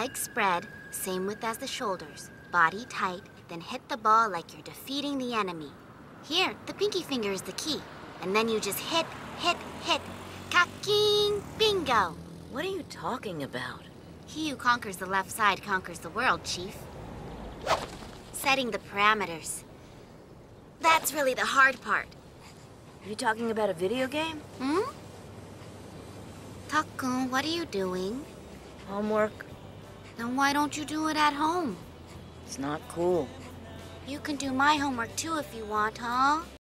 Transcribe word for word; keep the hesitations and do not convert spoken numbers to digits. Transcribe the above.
legs spread, same width as the shoulders, body tight, then hit the ball like you're defeating the enemy. Here, the pinky finger is the key. And then you just hit, hit, hit. Ka-king! Bingo! What are you talking about? He who conquers the left side conquers the world, Chief. Setting the parameters. That's really the hard part. Are you talking about a video game? Hmm? Takun, what are you doing? Homework? Then why don't you do it at home? It's not cool. You can do my homework too if you want, huh?